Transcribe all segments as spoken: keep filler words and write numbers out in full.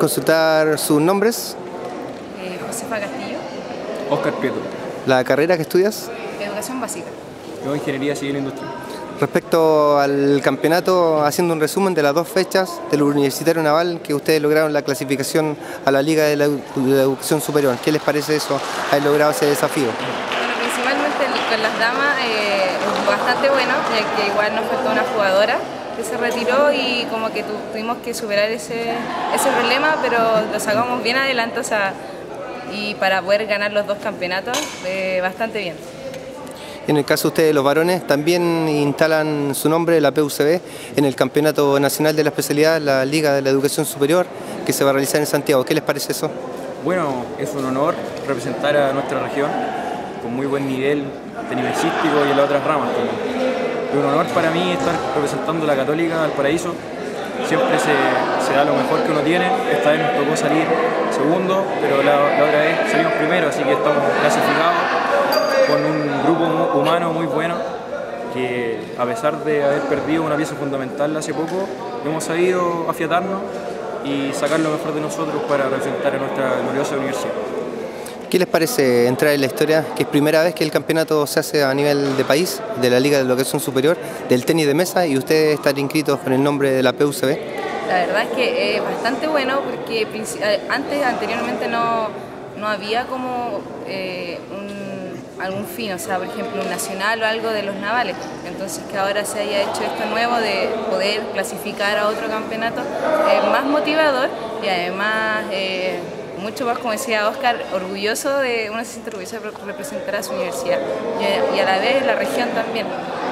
consultar sus nombres. Eh, Josefa Castillo. Oscar Prieto. ¿La carrera que estudias? Educación básica. Yo Ingeniería Civil e Industrial. Respecto al campeonato, haciendo un resumen de las dos fechas del Universitario Naval que ustedes lograron la clasificación a la Liga de la, de la Educación Superior, ¿qué les parece eso, haber logrado ese desafío? Bueno, principalmente con las damas eh, bastante bueno, ya que igual nos faltó una jugadora que se retiró y como que tu, tuvimos que superar ese, ese problema, pero lo sacamos bien adelante, o sea, y para poder ganar los dos campeonatos, eh, bastante bien. En el caso de ustedes, los varones, también instalan su nombre, la P U C B, en el Campeonato Nacional de la Especialidad, la Liga de la Educación Superior, que se va a realizar en Santiago. ¿Qué les parece eso? Bueno, es un honor representar a nuestra región con muy buen nivel tenimesístico y en las otras ramas. Es un honor para mí estar representando a la Católica Valparaíso. Siempre se, se da lo mejor que uno tiene. Esta vez nos tocó salir segundo, pero la, la otra vez salimos primero, así que estamos clasificados con un grupo humano muy bueno que, a pesar de haber perdido una pieza fundamental hace poco, hemos sabido afiatarnos y sacar lo mejor de nosotros para representar a nuestra gloriosa universidad. ¿Qué les parece entrar en la historia, que es primera vez que el campeonato se hace a nivel de país, de la Liga de Educación Superior, del tenis de mesa, y ustedes están inscritos con el nombre de la P U C B? La verdad es que es bastante bueno porque antes, anteriormente no, no había como eh, un algún fin, o sea, por ejemplo, un nacional o algo de los navales. Entonces, que ahora se haya hecho esto nuevo de poder clasificar a otro campeonato es más motivador y además eh, mucho más, como decía Oscar, orgulloso de, uno se siente orgulloso de representar a su universidad y, y a la vez la región también.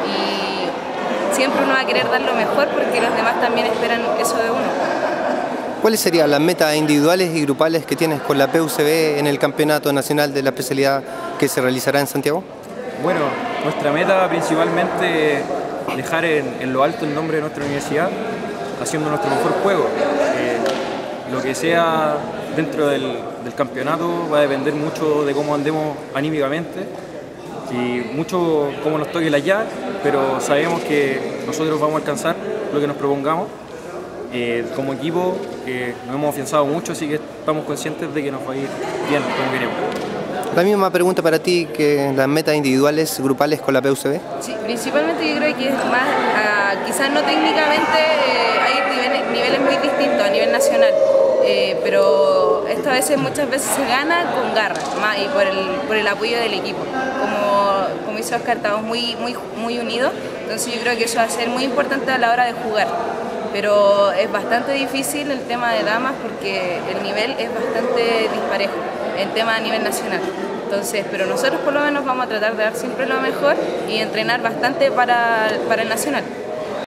Y siempre uno va a querer dar lo mejor porque los demás también esperan eso de uno. ¿Cuáles serían las metas individuales y grupales que tienes con la P U C B en el Campeonato Nacional de la Especialidad que se realizará en Santiago? Bueno, nuestra meta principalmente es dejar en, en lo alto el nombre de nuestra universidad, haciendo nuestro mejor juego. Eh, lo que sea dentro del, del campeonato va a depender mucho de cómo andemos anímicamente y mucho cómo nos toque la llave, pero sabemos que nosotros vamos a alcanzar lo que nos propongamos. Eh, como equipo eh, nos hemos afianzado mucho, así que estamos conscientes de que nos va a ir bien como queremos. La misma pregunta para ti que las metas individuales, grupales con la P U C B. Sí, principalmente yo creo que es más, uh, quizás no técnicamente, eh, hay niveles, niveles muy distintos a nivel nacional, eh, pero esto a veces, muchas veces se gana con garra más, y por el, por el apoyo del equipo. Como, como hizo Oscar, estamos muy, muy, muy unidos, entonces yo creo que eso va a ser muy importante a la hora de jugar. Pero es bastante difícil el tema de damas porque el nivel es bastante disparejo, el tema a nivel nacional. Entonces, pero nosotros por lo menos vamos a tratar de dar siempre lo mejor y entrenar bastante para, para el nacional.